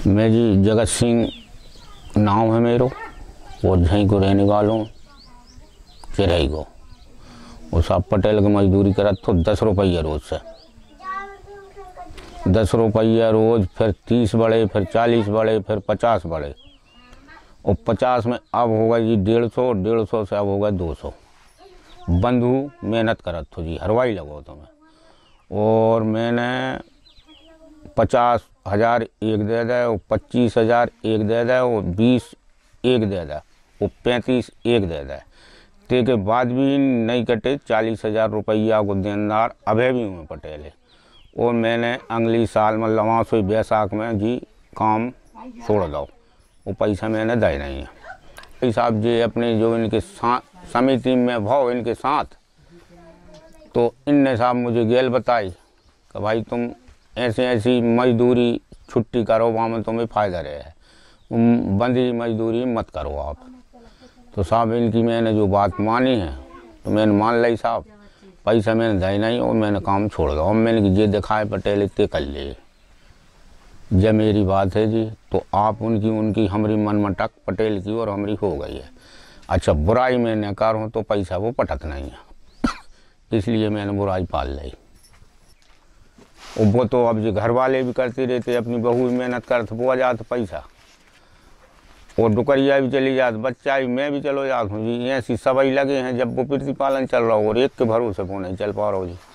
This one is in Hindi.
मैं जी जगत सिंह नाम है मेरो और झहीं को रहने वाला हूँ चिरई को। और साहब पटेल की मजदूरी करा तो 10 रुपया रोज़ से 10 रुपया रोज़, फिर 30 बढ़े, फिर 40 बढ़े, फिर 50 बढ़े और 50 में अब होगा जी 150, 150 से अब होगा 200। बंधु मेहनत करत तो जी हरवाई लगो तो मैं, और मैंने 50,000 एक दे दे और 25,000 एक दे दे और 20 एक दे दे और 35 एक दे दे। ते के बाद भी नहीं कटे 40,000 रुपया को देनदार अभी भी हूँ पटेल है। और मैंने अगली साल में लवासोई बैसाख में जी काम छोड़ दो, वो पैसा मैंने दे नहीं है। साहब जी अपने जो इनके साथ समिति में भाव इनके साथ, तो इनने साहब मुझे गेल बताई कि भाई तुम ऐसे ऐसी मजदूरी छुट्टी करो, वहाँ में तुम्हें फ़ायदा रहे, बंदी मजदूरी मत करो आप। तो साहब इनकी मैंने जो बात मानी है तो मैंने मान ली साहब, पैसा मैंने दे नहीं और मैंने काम छोड़ दो। और मैंने ये दिखाए पटेल इतने कर लिए, जब मेरी बात है जी तो आप उनकी हमारी मनमटक पटेल की और हमारी हो गई है। अच्छा बुराई में न करूँ तो पैसा वो पटत नहीं है, इसलिए मैंने बुराई पाल ली। और वो तो अब जो घर वाले भी करते रहते, अपनी बहू भी मेहनत करते, वो आ जाता पैसा, और डुकरिया भी चली जाती, बच्चा भी, मैं भी चलो जाता हूँ जी। ऐसी सभी लगे हैं जब वो प्रतिपालन चल रहा हो और एक के भरोसे वो नहीं चल पा रहा हो जी।